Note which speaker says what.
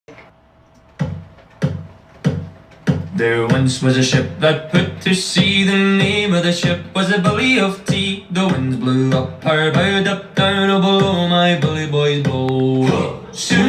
Speaker 1: There once was a ship that put to sea. The name of the ship was a Billy of Tea. The winds blew up her bow, up down, oh below my bully boys blow. Soon